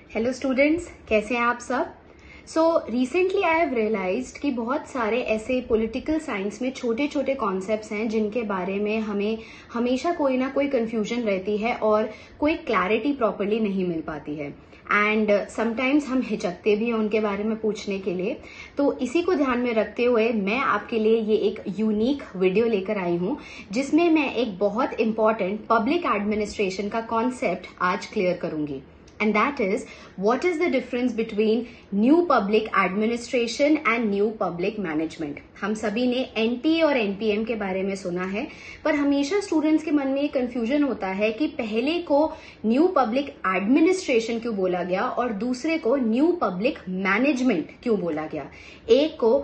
Hello students, कैसे हैं आप सब। रिसेंटली आई हैव रियलाइज्ड कि बहुत सारे ऐसे पॉलिटिकल साइंस में छोटे छोटे कॉन्सेप्ट्स हैं जिनके बारे में हमें हमेशा कोई ना कोई कंफ्यूजन रहती है और कोई क्लैरिटी प्रॉपर्ली नहीं मिल पाती है एंड समटाइम्स हम हिचकते भी हैं उनके बारे में पूछने के लिए। तो इसी को ध्यान में रखते हुए मैं आपके लिए ये एक यूनिक वीडियो लेकर आई हूं जिसमें मैं एक बहुत इंपॉर्टेंट पब्लिक एडमिनिस्ट्रेशन का कॉन्सेप्ट आज क्लियर करूंगी। And that is, what is the difference between new public administration and new public management? हम सभी ने NP और NPM के बारे में सुना है, पर हमेशा स्टूडेंट्स के मन में एक कंफ्यूजन होता है कि पहले को न्यू पब्लिक एडमिनिस्ट्रेशन क्यों बोला गया और दूसरे को न्यू पब्लिक मैनेजमेंट क्यों बोला गया। एक को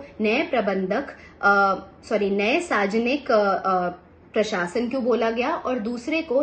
नए सार्वजनिक प्रशासन क्यों बोला गया और दूसरे को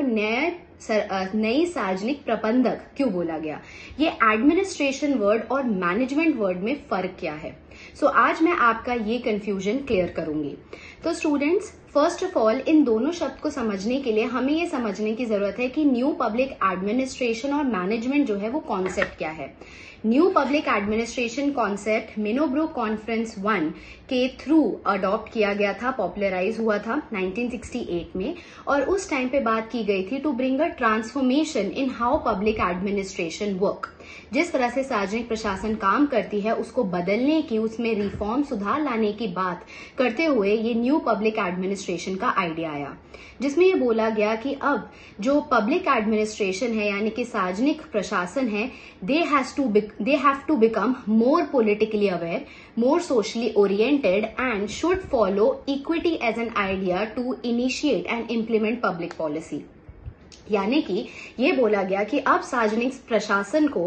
नई सार्वजनिक प्रबंधक क्यों बोला गया। ये एडमिनिस्ट्रेशन वर्ड और मैनेजमेंट वर्ड में फर्क क्या है। आज मैं आपका ये कंफ्यूजन क्लियर करूंगी। तो स्टूडेंट्स, फर्स्ट ऑफ ऑल इन दोनों शब्द को समझने के लिए हमें ये समझने की जरूरत है कि न्यू पब्लिक एडमिनिस्ट्रेशन और मैनेजमेंट जो है वो कॉन्सेप्ट क्या है। New public administration concept Minnowbrook conference 1 के थ्रू अडॉप्ट किया गया था, पॉपुलराइज हुआ था 1968 में, और उस टाइम पे बात की गई थी to bring a transformation in how public administration work. जिस तरह से सार्वजनिक प्रशासन काम करती है उसको बदलने की, उसमें रिफॉर्म सुधार लाने की बात करते हुए ये न्यू पब्लिक एडमिनिस्ट्रेशन का आइडिया आया, जिसमें ये बोला गया कि अब जो पब्लिक एडमिनिस्ट्रेशन है यानी कि सार्वजनिक प्रशासन है, they have to become more politically aware, more socially oriented and should follow equity as an idea to initiate and implement public policy। यानी कि ये बोला गया कि अब सार्वजनिक प्रशासन को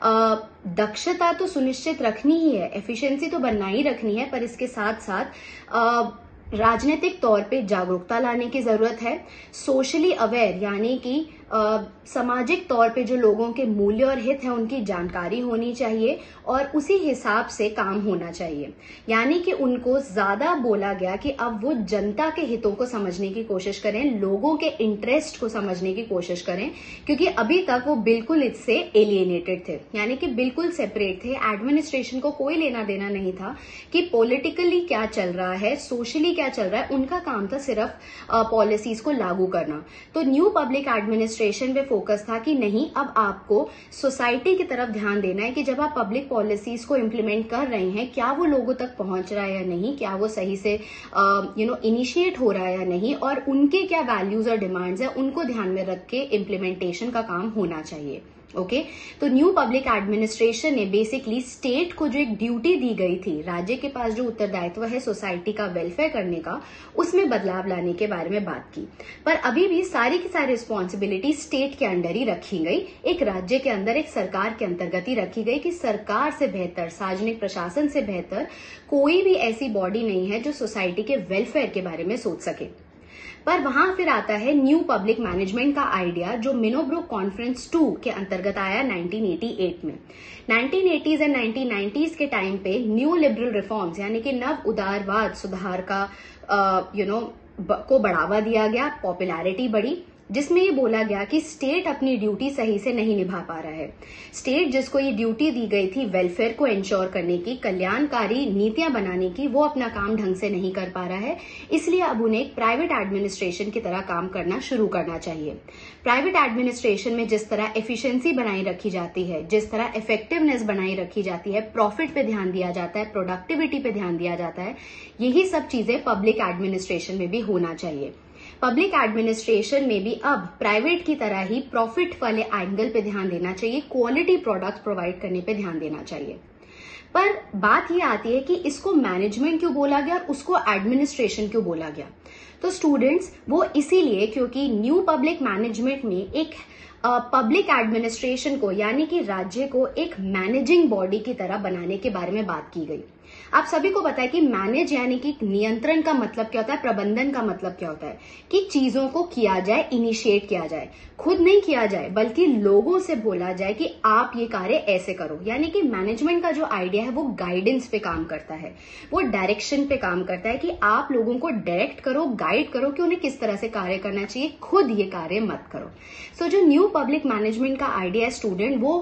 दक्षता तो सुनिश्चित रखनी ही है, एफिशिएंसी तो बनाई रखनी है, पर इसके साथ साथ राजनीतिक तौर पे जागरूकता लाने की जरूरत है। सोशली अवेयर यानी कि सामाजिक तौर पे जो लोगों के मूल्य और हित है उनकी जानकारी होनी चाहिए और उसी हिसाब से काम होना चाहिए। यानी कि उनको ज्यादा बोला गया कि अब वो जनता के हितों को समझने की कोशिश करें, लोगों के इंटरेस्ट को समझने की कोशिश करें, क्योंकि अभी तक वो बिल्कुल इससे एलिएनेटेड थे, यानी कि बिल्कुल सेपरेट थे। एडमिनिस्ट्रेशन को कोई लेना देना नहीं था कि पॉलिटिकली क्या चल रहा है, सोशली क्या चल रहा है, उनका काम था सिर्फ पॉलिसीज को लागू करना। तो न्यू पब्लिक एडमिनिस्ट्रेशन पे फोकस था कि नहीं, अब आपको सोसाइटी की तरफ ध्यान देना है कि जब आप पब्लिक पॉलिसीज को इम्प्लीमेंट कर रहे हैं, क्या वो लोगों तक पहुंच रहा है या नहीं, क्या वो सही से इनिशिएट हो रहा है या नहीं, और उनके क्या वैल्यूज और डिमांड्स है उनको ध्यान में रख के इम्प्लीमेंटेशन का काम होना चाहिए। ओके तो न्यू पब्लिक एडमिनिस्ट्रेशन ने बेसिकली स्टेट को जो एक ड्यूटी दी गई थी, राज्य के पास जो उत्तरदायित्व है सोसाइटी का वेलफेयर करने का, उसमें बदलाव लाने के बारे में बात की। पर अभी भी सारी की सारी रिस्पॉन्सिबिलिटी स्टेट के अंडर ही रखी गई, एक राज्य के अंदर, एक सरकार के अंतर्गत ही रखी गई कि सरकार से बेहतर, सार्वजनिक प्रशासन से बेहतर कोई भी ऐसी बॉडी नहीं है जो सोसाइटी के वेलफेयर के बारे में सोच सके। पर वहां फिर आता है न्यू पब्लिक मैनेजमेंट का आइडिया जो मिनोब्रो कॉन्फ्रेंस 2 के अंतर्गत आया 1988 में। 1980s एंड 1990s के टाइम पे न्यू लिबरल रिफॉर्म्स यानी कि नव उदारवाद सुधार का को बढ़ावा दिया गया, पॉपुलैरिटी बढ़ी, जिसमें ये बोला गया कि स्टेट अपनी ड्यूटी सही से नहीं निभा पा रहा है। स्टेट जिसको ये ड्यूटी दी गई थी वेलफेयर को इंश्योर करने की, कल्याणकारी नीतियां बनाने की, वो अपना काम ढंग से नहीं कर पा रहा है। इसलिए अब उन्हें एक प्राइवेट एडमिनिस्ट्रेशन की तरह काम करना शुरू करना चाहिए। प्राइवेट एडमिनिस्ट्रेशन में जिस तरह एफिशिएंसी बनाई रखी जाती है, जिस तरह इफेक्टिवनेस बनाई रखी जाती है, प्रॉफिट पे ध्यान दिया जाता है, प्रोडक्टिविटी पे ध्यान दिया जाता है, यही सब चीजें पब्लिक एडमिनिस्ट्रेशन में भी होना चाहिए। पब्लिक एडमिनिस्ट्रेशन में भी अब प्राइवेट की तरह ही प्रॉफिट वाले एंगल पे ध्यान देना चाहिए, क्वालिटी प्रोडक्ट्स प्रोवाइड करने पे ध्यान देना चाहिए। पर बात ये आती है कि इसको मैनेजमेंट क्यों बोला गया और उसको एडमिनिस्ट्रेशन क्यों बोला गया। तो स्टूडेंट्स, वो इसीलिए क्योंकि न्यू पब्लिक मैनेजमेंट में एक पब्लिक एडमिनिस्ट्रेशन को यानी कि राज्य को एक मैनेजिंग बॉडी की तरह बनाने के बारे में बात की गई। आप सभी को पता है कि मैनेज यानी कि नियंत्रण का मतलब क्या होता है, प्रबंधन का मतलब क्या होता है कि चीजों को किया जाए, इनिशिएट किया जाए, खुद नहीं किया जाए बल्कि लोगों से बोला जाए कि आप ये कार्य ऐसे करो। यानी कि मैनेजमेंट का जो आइडिया है वो गाइडेंस पे काम करता है, वो डायरेक्शन पे काम करता है कि आप लोगों को डायरेक्ट करो, गाइड करो कि उन्हें किस तरह से कार्य करना चाहिए, खुद ये कार्य मत करो। सो जो न्यू पब्लिक मैनेजमेंट का आइडिया है स्टूडेंट, वो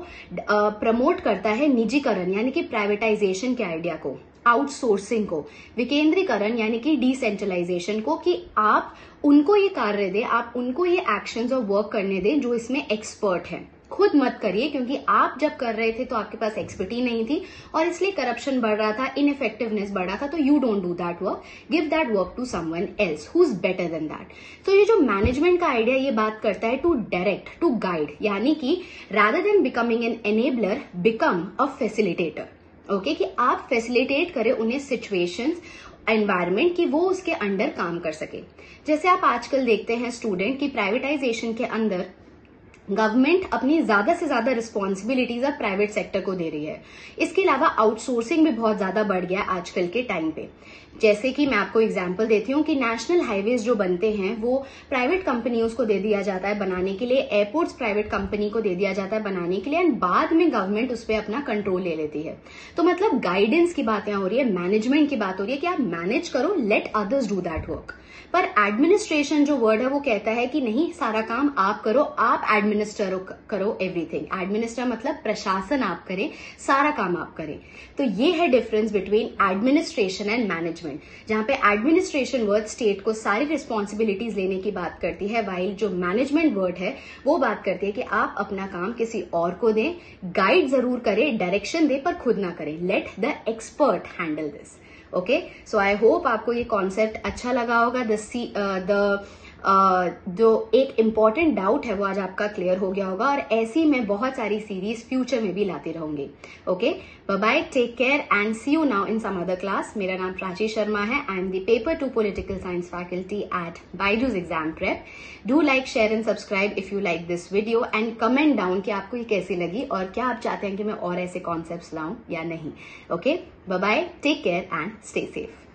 प्रमोट करता है निजीकरण यानी कि प्राइवेटाइजेशन के आइडिया को, आउटसोर्सिंग को, विकेंद्रीकरण यानी कि डिसेंट्रलाइजेशन को, कि आप उनको ये कार्य दें, आप उनको ये एक्शंस और वर्क करने दें जो इसमें एक्सपर्ट हैं, खुद मत करिए, क्योंकि आप जब कर रहे थे तो आपके पास एक्सपर्टी नहीं थी और इसलिए करप्शन बढ़ रहा था, इनइफेक्टिवनेस बढ़ रहा था। तो you don't do that work, give that work to someone else who is better than that. तो ये जो मैनेजमेंट का आइडिया ये बात करता है टू डायरेक्ट, टू गाइड, यानी कि rather than becoming an enabler, become a facilitator. Okay, कि आप फैसिलिटेट करें उन्हें सिचुएशंस, एनवायरमेंट, कि वो उसके अंडर काम कर सके। जैसे आप आजकल देखते हैं स्टूडेंट की प्राइवेटाइजेशन के अंदर गवर्नमेंट अपनी ज्यादा से ज्यादा रिस्पॉन्सिबिलिटीज अब प्राइवेट सेक्टर को दे रही है। इसके अलावा आउटसोर्सिंग भी बहुत ज्यादा बढ़ गया है आजकल के टाइम पे। जैसे कि मैं आपको एग्जांपल देती हूँ कि नेशनल हाईवेज जो बनते हैं वो प्राइवेट कंपनियों को दे दिया जाता है बनाने के लिए, एयरपोर्ट्स प्राइवेट कंपनी को दे दिया जाता है बनाने के लिए, एंड बाद में गवर्नमेंट उस पर अपना कंट्रोल ले लेती है। तो मतलब गाइडेंस की बात यहाँ हो रही है, मैनेजमेंट की बात हो रही है कि आप मैनेज करो, let others do that work. पर एडमिनिस्ट्रेशन जो वर्ड है वो कहता है कि नहीं, सारा काम आप करो, आप एडमिनिस्टर करो एवरीथिंग। एडमिनिस्टर मतलब प्रशासन आप करें, सारा काम आप करें। तो ये है difference between administration and management, जहां पे एडमिनिस्ट्रेशन वर्ड स्टेट को सारी रिस्पॉन्सिबिलिटीज लेने की बात करती है, वाइल जो मैनेजमेंट वर्ड है वो बात करती है कि आप अपना काम किसी और को दें, गाइड जरूर करें, डायरेक्शन दें, पर खुद ना करें, let the expert handle this. Okay, so I hope आपको ये कॉन्सेप्ट अच्छा लगा होगा। जो एक इम्पॉर्टेंट डाउट है वो आज आपका क्लियर हो गया होगा, और ऐसी मैं बहुत सारी सीरीज फ्यूचर में भी लाती रहूंगी। Okay, bye bye, take care and see you now in some other class. मेरा नाम प्राची शर्मा है, I am the paper 2 political science faculty at Byju's exam prep. Do like, share and subscribe if you like this video, and comment down कि आपको ये कैसी लगी और क्या आप चाहते हैं कि मैं और ऐसे कॉन्सेप्ट्स लाऊं या नहीं। Okay, bye bye, take care and stay safe.